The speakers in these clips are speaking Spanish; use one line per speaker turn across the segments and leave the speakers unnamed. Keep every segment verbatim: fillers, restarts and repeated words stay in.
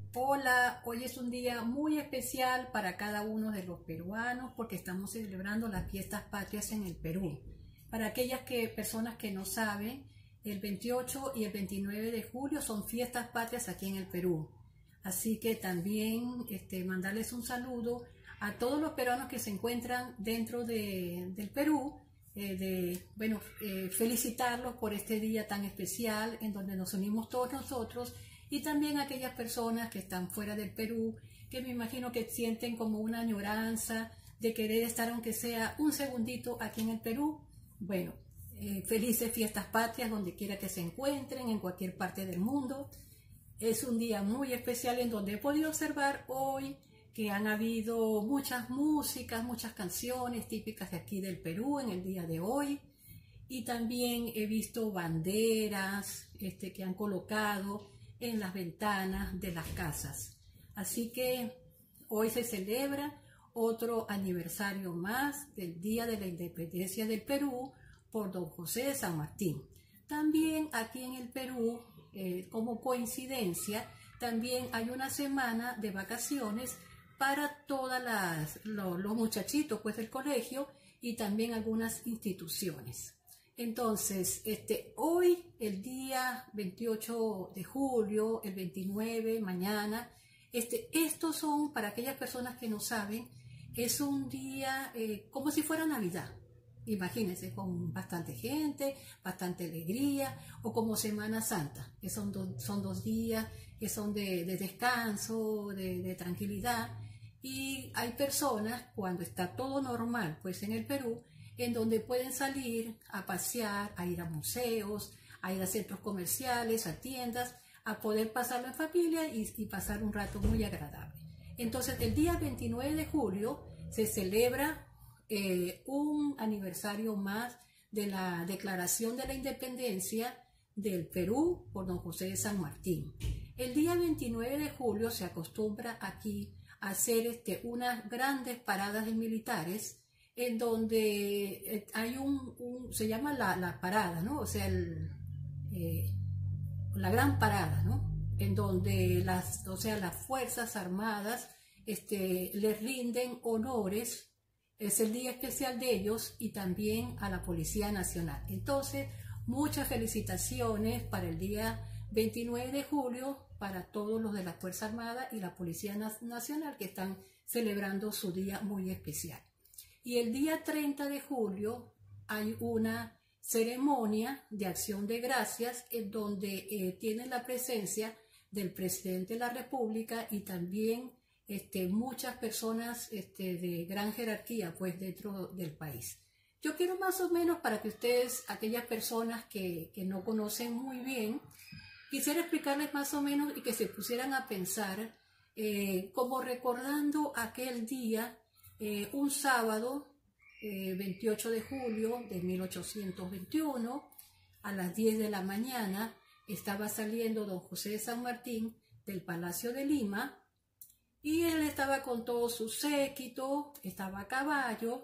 Hola, hoy es un día muy especial para cada uno de los peruanos porque estamos celebrando las fiestas patrias en el Perú. Para aquellas que, personas que no saben, el veintiocho y el veintinueve de julio son fiestas patrias aquí en el Perú. Así que también este, mandarles un saludo a todos los peruanos que se encuentran dentro de, del Perú, eh, de, bueno, eh, felicitarlos por este día tan especial en donde nos unimos todos nosotros, y también a aquellas personas que están fuera del Perú, que me imagino que sienten como una añoranza de querer estar aunque sea un segundito aquí en el Perú. Bueno, eh, felices fiestas patrias donde quiera que se encuentren, en cualquier parte del mundo. Es un día muy especial en donde he podido observar hoy que han habido muchas músicas, muchas canciones típicas de aquí del Perú en el día de hoy. Y también he visto banderas este, que han colocado en las ventanas de las casas. Así que hoy se celebra otro aniversario más del Día de la Independencia del Perú por don José de San Martín. También aquí en el Perú, eh, como coincidencia, también hay una semana de vacaciones para todos los, los muchachitos pues, del colegio y también algunas instituciones. Entonces, este, hoy, el día veintiocho de julio, el veintinueve, mañana, este, estos son, para aquellas personas que no saben, es un día eh, como si fuera Navidad. Imagínense, con bastante gente, bastante alegría, o como Semana Santa, que son, do, son dos días que son de, de descanso, de, de tranquilidad. Y hay personas, cuando está todo normal, pues en el Perú, en donde pueden salir a pasear, a ir a museos, a ir a centros comerciales, a tiendas, a poder pasarlo en familia y, y pasar un rato muy agradable. Entonces, el día veintinueve de julio se celebra eh, un aniversario más de la Declaración de la Independencia del Perú por don José de San Martín. El día veintinueve de julio se acostumbra aquí a hacer este, unas grandes paradas de militares en donde hay un, un se llama la, la parada, ¿no? O sea, el, eh, la gran parada, ¿no? En donde las, o sea, las Fuerzas Armadas este, les rinden honores, es el día especial de ellos, y también a la Policía Nacional. Entonces, muchas felicitaciones para el día veintinueve de julio para todos los de la Fuerza Armada y la Policía Nacional que están celebrando su día muy especial. Y el día treinta de julio hay una ceremonia de acción de gracias en donde eh, tienen la presencia del presidente de la República y también este, muchas personas este, de gran jerarquía pues, dentro del país. Yo quiero más o menos para que ustedes, aquellas personas que, que no conocen muy bien, quisiera explicarles más o menos y que se pusieran a pensar eh, como recordando aquel día. Eh, un sábado, eh, veintiocho de julio de mil ochocientos veintiuno, a las diez de la mañana, estaba saliendo don José de San Martín del Palacio de Lima, y él estaba con todo su séquito, estaba a caballo,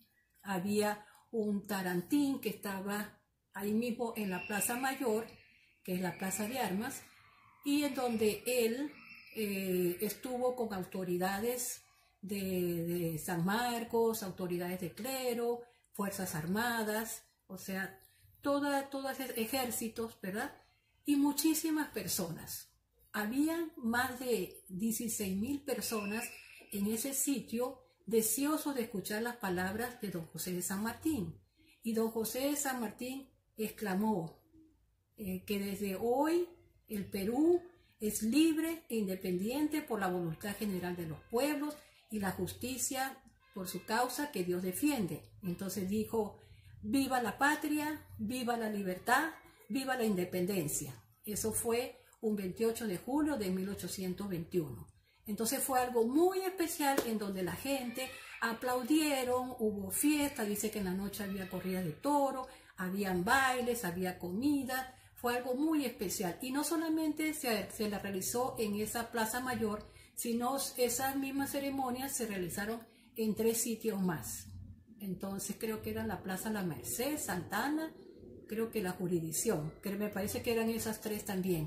había un tarantín que estaba ahí mismo en la Plaza Mayor, que es la Plaza de Armas, y en donde él eh, estuvo con autoridades De, de San Marcos, autoridades de clero, fuerzas armadas, o sea, toda, todos ejércitos, ¿verdad? Y muchísimas personas. Habían más de dieciséis mil personas en ese sitio deseosos de escuchar las palabras de don José de San Martín. Y don José de San Martín exclamó eh, que desde hoy el Perú es libre e independiente por la voluntad general de los pueblos y la justicia por su causa que Dios defiende. Entonces dijo, viva la patria, viva la libertad, viva la independencia. Eso fue un veintiocho de julio de mil ochocientos veintiuno. Entonces fue algo muy especial en donde la gente aplaudieron, hubo fiesta, dice que en la noche había corrida de toro, habían bailes, había comida, fue algo muy especial. Y no solamente se, se la realizó en esa Plaza Mayor, sino esas mismas ceremonias se realizaron en tres sitios más. Entonces creo que era la Plaza La Merced, Santa Ana, creo que la Jurisdicción, que me parece que eran esas tres también.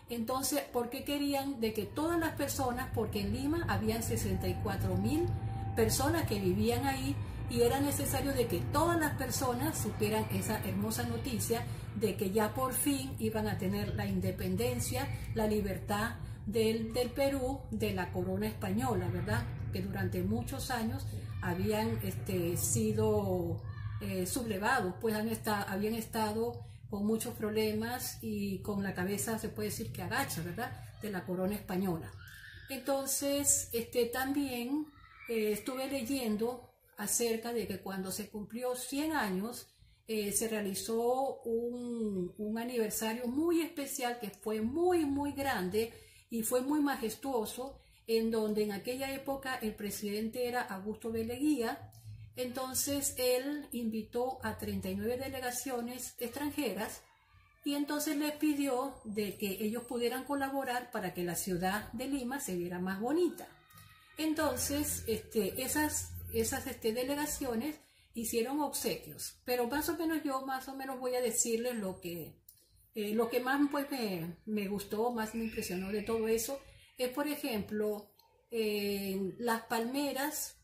Entonces, ¿por qué querían de que todas las personas, porque en Lima habían sesenta y cuatro mil personas que vivían ahí, y era necesario de que todas las personas supieran esa hermosa noticia de que ya por fin iban a tener la independencia, la libertad del, del Perú de la corona española, ¿verdad? Que durante muchos años habían este, sido eh, sublevados, pues han estado, habían estado con muchos problemas y con la cabeza, se puede decir que agacha, ¿verdad?, de la corona española. Entonces, este, también eh, estuve leyendo acerca de que cuando se cumplió cien años, eh, se realizó un, un aniversario muy especial que fue muy, muy grande y fue muy majestuoso, en donde en aquella época el presidente era Augusto B. Leguía. Entonces él invitó a treinta y nueve delegaciones extranjeras y entonces les pidió de que ellos pudieran colaborar para que la ciudad de Lima se viera más bonita. Entonces este, esas, esas este, delegaciones hicieron obsequios, pero más o menos yo más o menos voy a decirles lo que, eh, lo que más pues, me, me gustó, más me impresionó de todo eso, es por ejemplo eh, las palmeras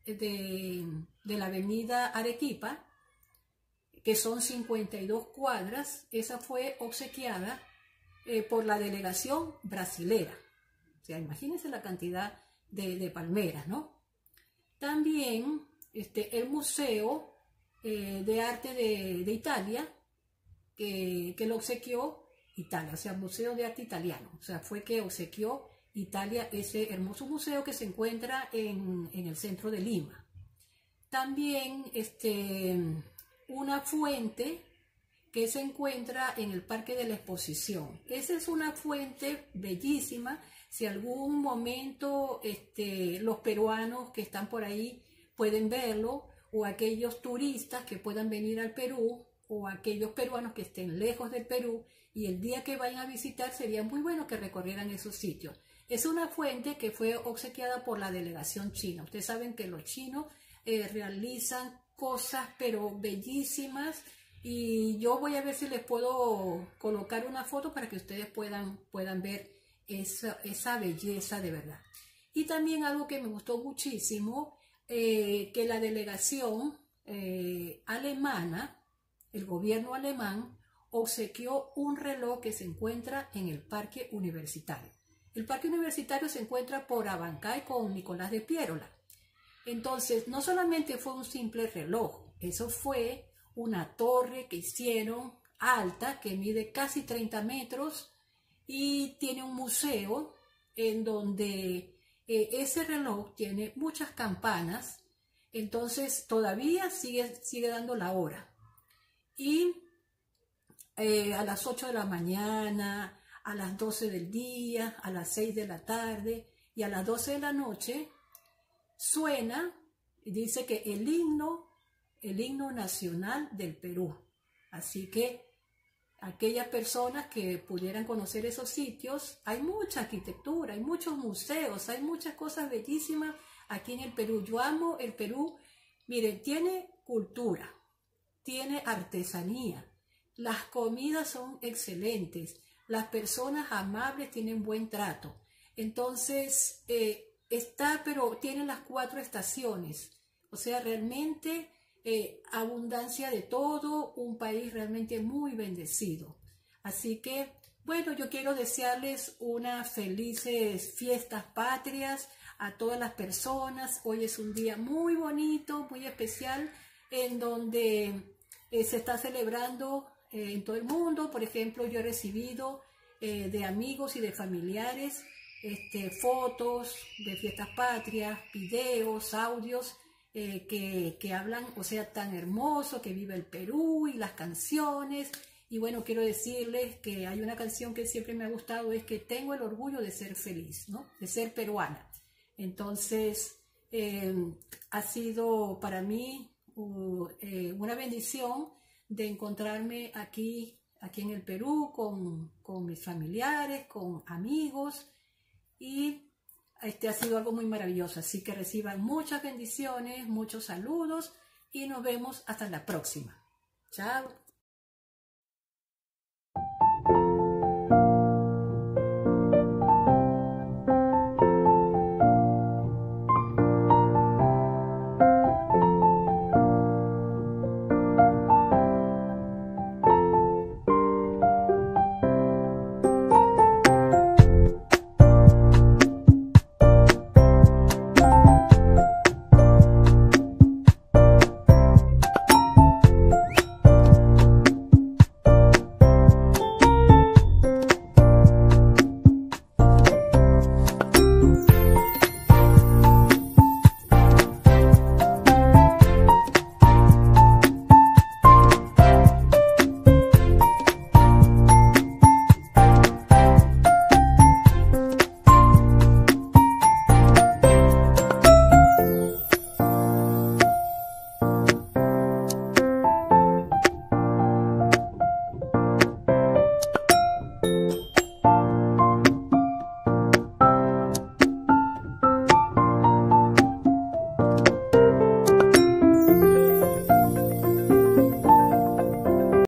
de, de la avenida Arequipa, que son cincuenta y dos cuadras, esa fue obsequiada eh, por la delegación brasilera. O sea, imagínense la cantidad de, de palmeras, ¿no? También este, el Museo eh, de Arte de, de Italia, que, que lo obsequió Italia, o sea, Museo de Arte Italiano, o sea, fue que obsequió Italia ese hermoso museo que se encuentra en, en el centro de Lima. También este, una fuente que se encuentra en el Parque de la Exposición. Esa es una fuente bellísima. Si algún momento este, los peruanos que están por ahí pueden verlo, o aquellos turistas que puedan venir al Perú, o aquellos peruanos que estén lejos del Perú, y el día que vayan a visitar sería muy bueno que recorrieran esos sitios. Es una fuente que fue obsequiada por la delegación china. Ustedes saben que los chinos eh, realizan cosas pero bellísimas, y yo voy a ver si les puedo colocar una foto para que ustedes puedan, puedan ver esa, esa belleza de verdad. Y también algo que me gustó muchísimo, eh, que la delegación eh, alemana, el gobierno alemán, obsequió un reloj que se encuentra en el Parque Universitario. El Parque Universitario se encuentra por Abancay con Nicolás de Piérola. Entonces, no solamente fue un simple reloj, eso fue una torre que hicieron alta, que mide casi treinta metros, y tiene un museo en donde eh, ese reloj tiene muchas campanas, entonces todavía sigue, sigue dando la hora. Y eh, a las ocho de la mañana, a las doce del día, a las seis de la tarde y a las doce de la noche suena y dice que el himno, el himno nacional del Perú. Así que aquellas personas que pudieran conocer esos sitios, hay mucha arquitectura, hay muchos museos, hay muchas cosas bellísimas aquí en el Perú. Yo amo el Perú. Miren, tiene cultura, tiene artesanía, las comidas son excelentes, las personas amables tienen buen trato. Entonces, eh, está, pero tiene las cuatro estaciones. O sea, realmente eh, abundancia de todo, un país realmente muy bendecido. Así que, bueno, yo quiero desearles unas felices fiestas patrias a todas las personas. Hoy es un día muy bonito, muy especial, en donde eh, se está celebrando eh, en todo el mundo. Por ejemplo, yo he recibido eh, de amigos y de familiares este, fotos de fiestas patrias, videos, audios eh, que, que hablan, o sea, tan hermoso, que vive el Perú, y las canciones. Y bueno, quiero decirles que hay una canción que siempre me ha gustado, es que tengo el orgullo de ser feliz, ¿no? De ser peruana. Entonces, eh, ha sido para mí uh, eh, una bendición de encontrarme aquí, aquí en el Perú con, con mis familiares, con amigos, y este ha sido algo muy maravilloso. Así que reciban muchas bendiciones, muchos saludos, y nos vemos hasta la próxima. Chao.